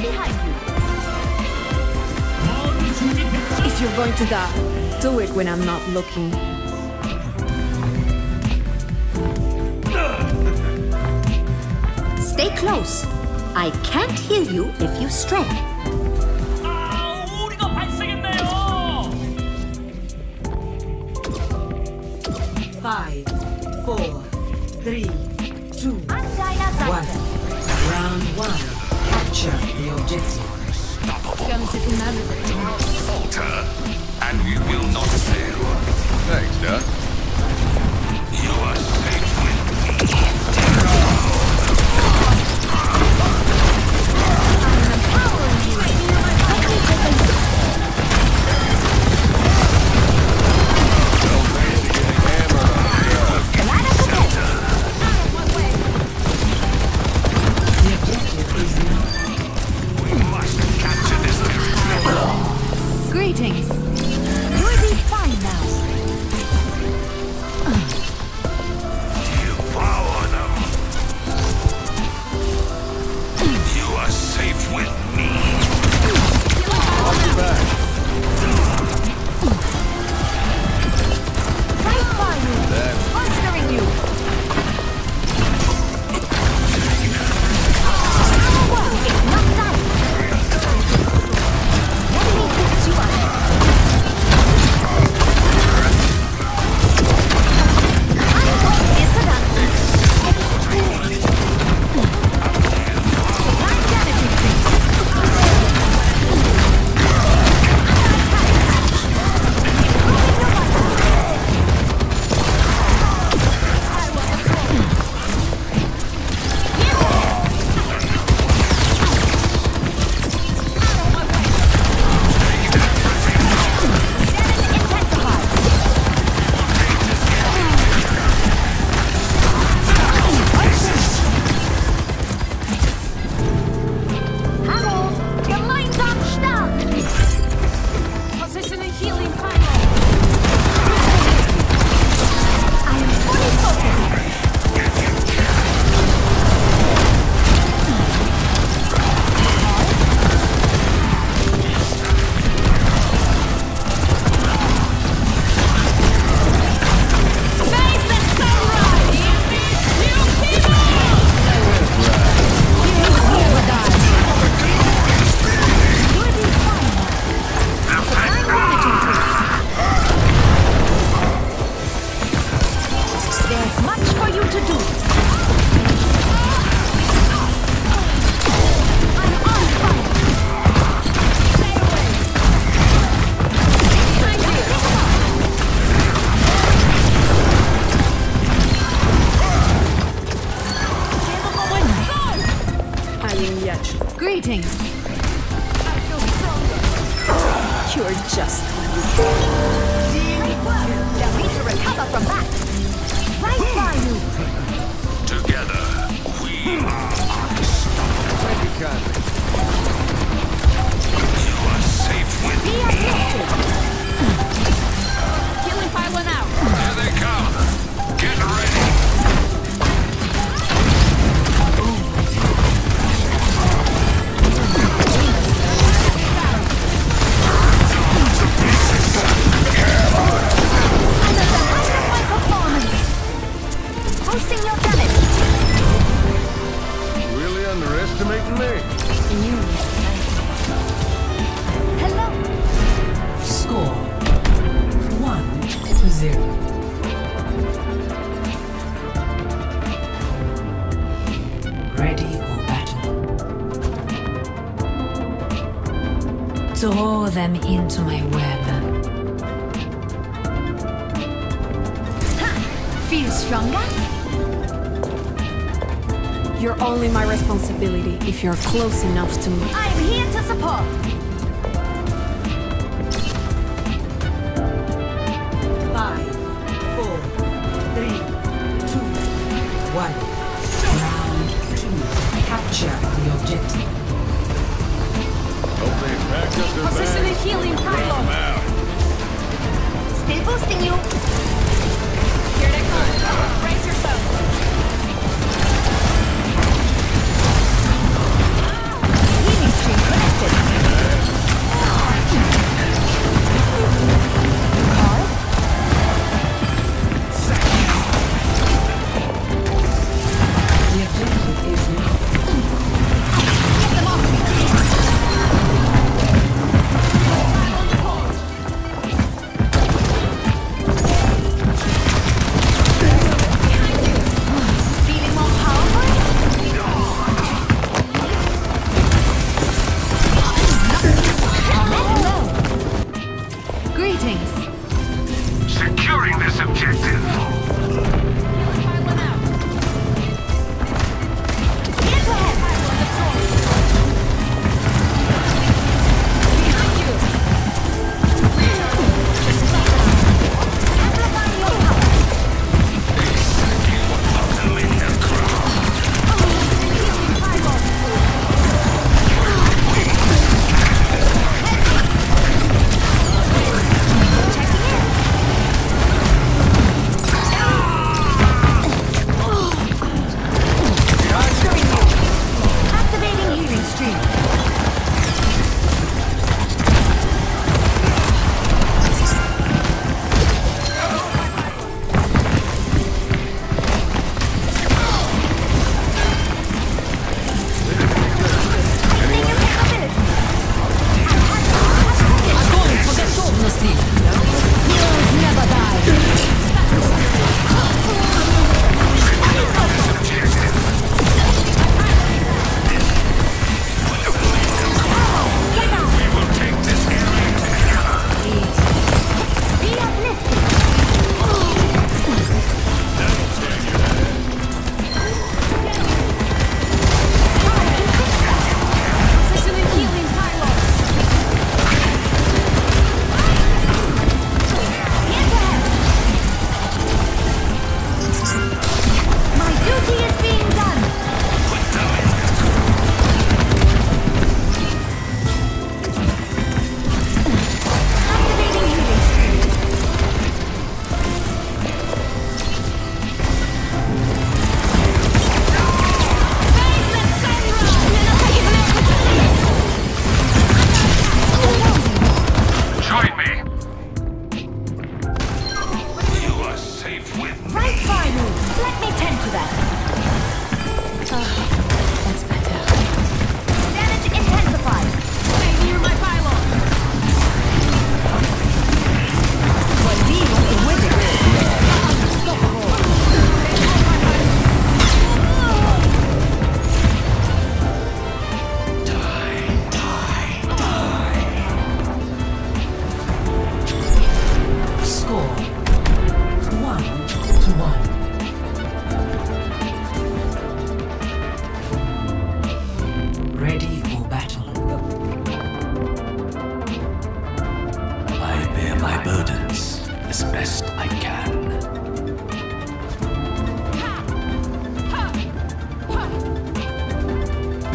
behind you. If you're going to die, do it when I'm not looking. Stay close. I can't heal you if you stray. 우리가 발생했네요. 5, 4, 3, 2, 1. Round 1. Capture the objective. Falter, and we will not fail. Thanks, Doc. You are safe with me. Greetings. You'll be fine now. Devour them. You are safe with me. Watch your back. Right by you. Monstering you. Well, it's not done. Let me fix you up. Greetings. You're just They'll need to recover from that. Right by you. Together, we are unstoppable. Thank you kindly. You are safe with Be me. uplifted. killing pylon out. Here they come. Get ready. Boosting your damage. Really underestimating me. Hello. Score 1-0. Ready for battle. Draw them into my web. Feel stronger? You're only my responsibility if you're close enough to me. I'm here to support. 5, 4, 3, 2, 1. Round 2. Capture the objective. Hope they packed up their Position bags. a healing pylon. Still boosting you. Here they come. Brace yourself. Healing stream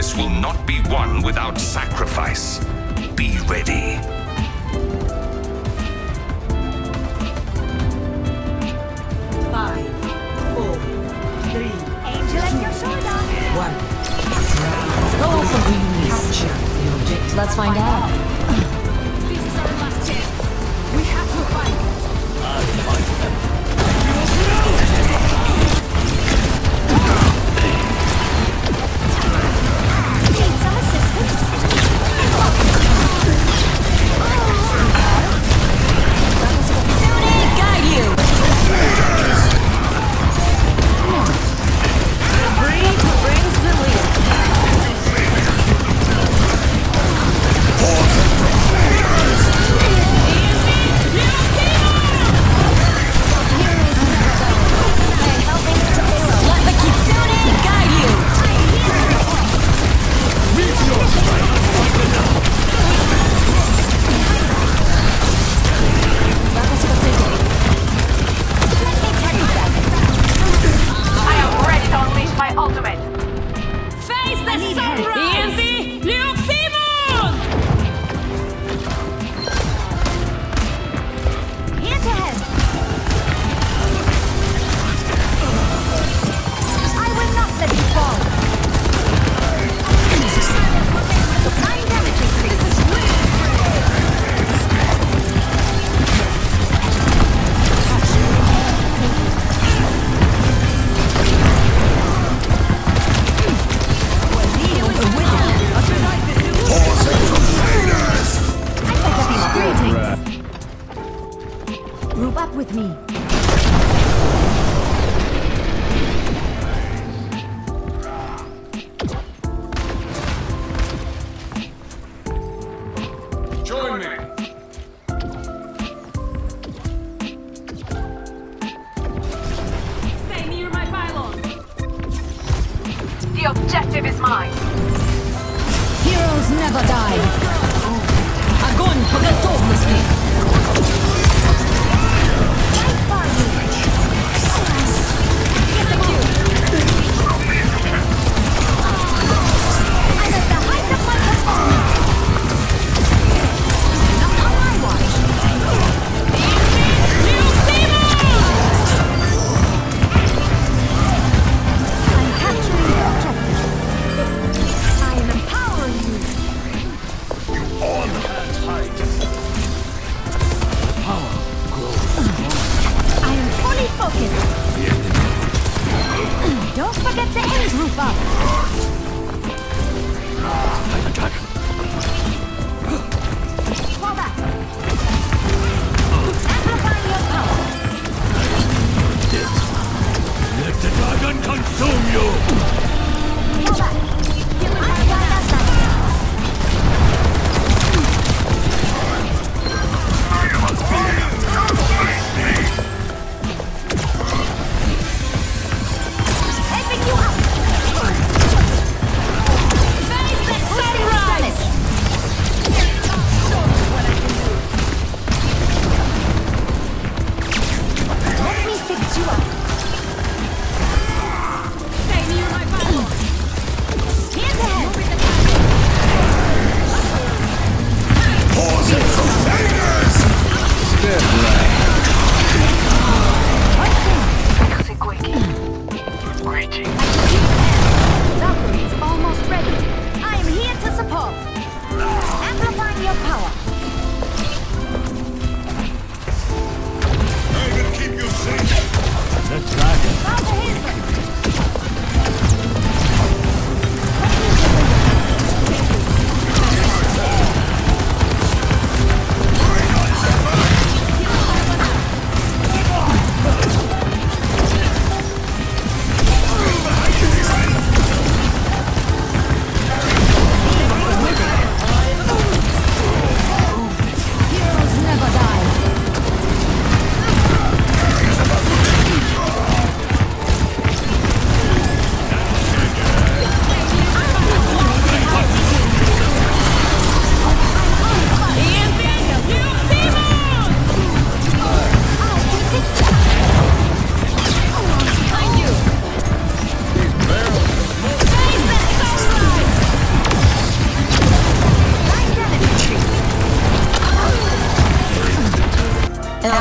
This will not be won without sacrifice. Be ready. Five, four, three, Angel at your shoulder. one. Go for greenness. Capture the objective. Let's find out. This is our last chance. We have to fight. Need some assistance? Soon guide you. The breeze brings the wind. Let the Kitsune guide you. I am ready to unleash my ultimate. Face the sunrise! Hand to him. I will not let you fall. 9 damage increase. Group up with me. Join me. Stay near my pylon. The objective is mine. Heroes never die. Огонь по готовности. Right for you. I'm at the height of my performance. Not on my watch. I'm capturing the objective. I am empowering you. On that height. Power.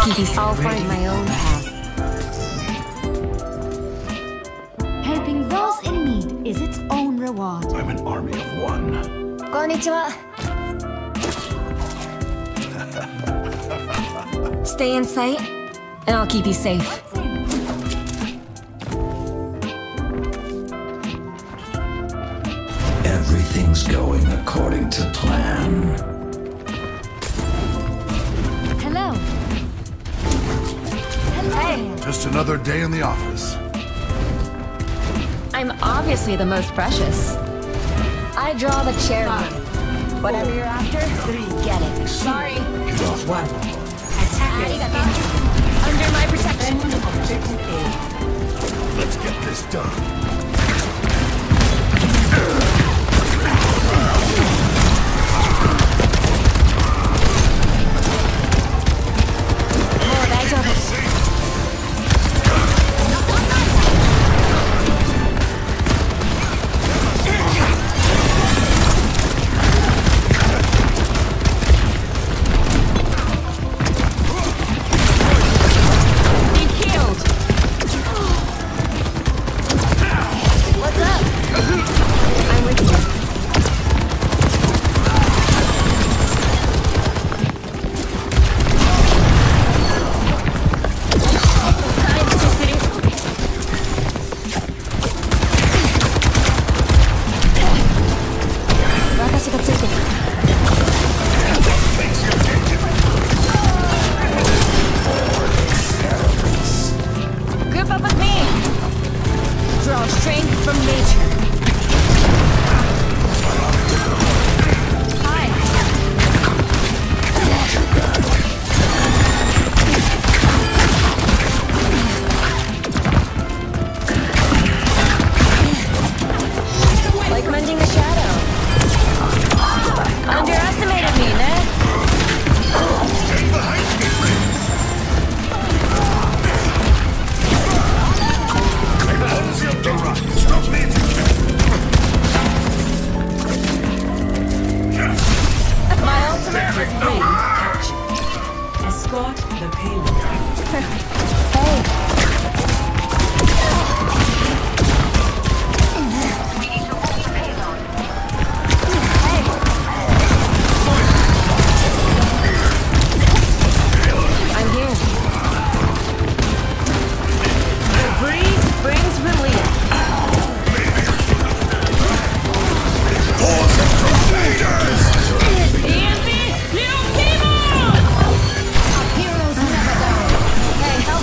keep you safe. I'll find my own path. Helping those in need is its own reward. I'm an army of one. Konnichiwa. Stay in sight, and I'll keep you safe. Everything's going according to plan. Hello. Hello. Just another day in the office. I'm obviously the most precious. I draw the charity. Whatever you're after, get it. Sorry. One. Attackers Under my protection. objective A. Let's get this done. Heroes never die. Hey,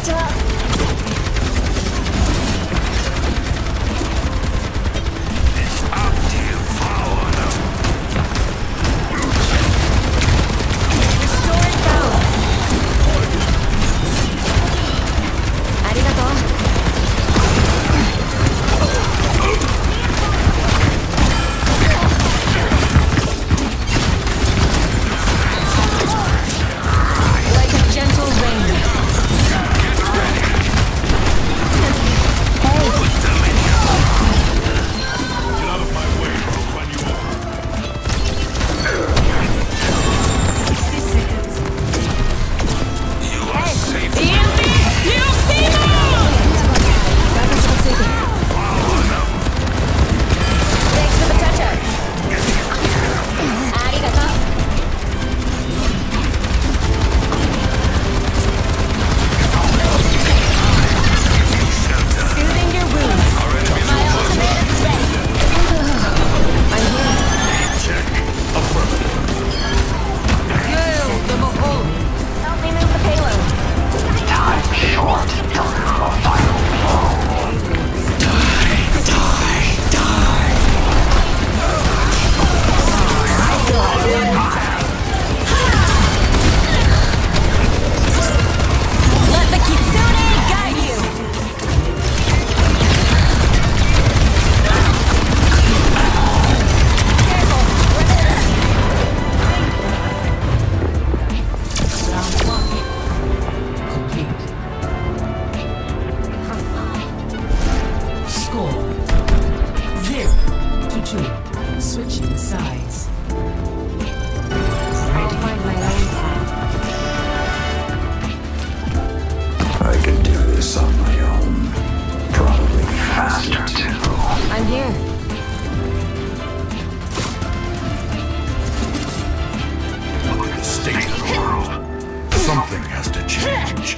Something has to change.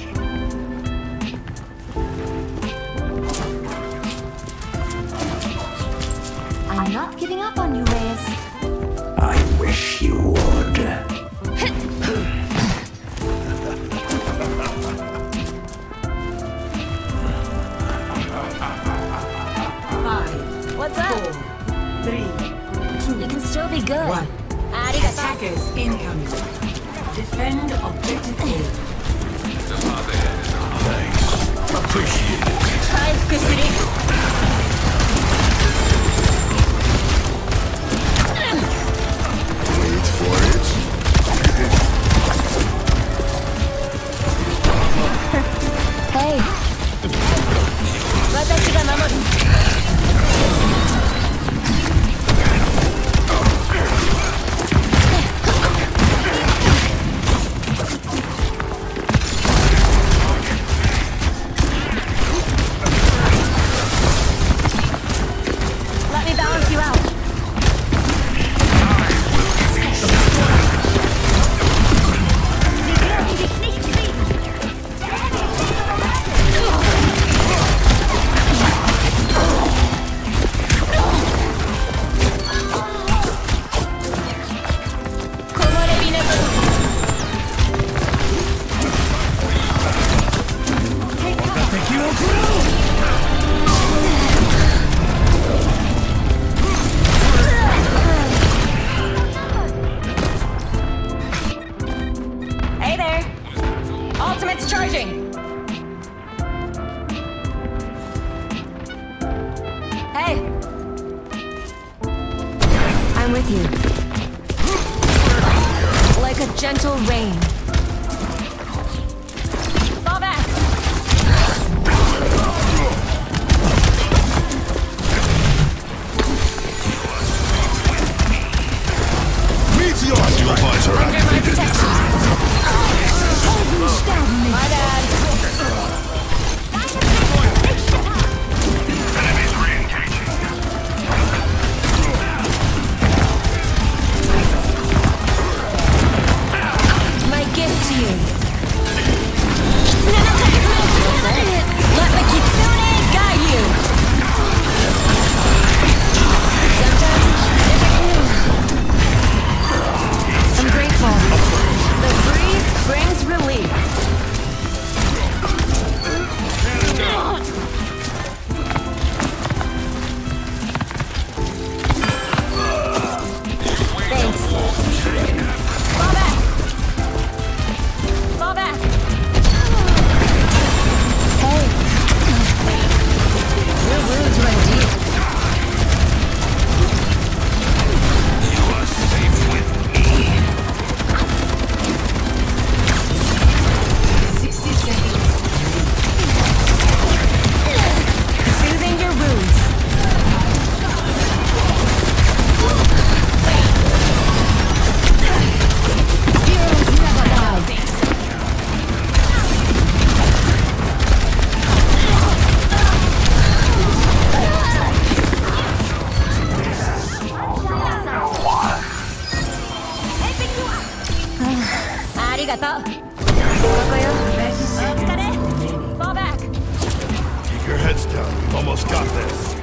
I'm not giving up on you, Reyes. I wish you would. What's up? 4, 3, 2, You can still be good. 1. Arigato. Attackers incoming. Defend objective A. Appreciate it. Hi, Kusuri. Wait for it. Hey. Watashi ga mamoru. Let me balance you out. Hey there! Ultimate's charging! Hey! I'm with you. Like a gentle rain. Fall back! Meteor strike. Under my protection. My bad. Enemies re-engaging. My gift arigato. Fall back. Keep your heads down. We've almost got this.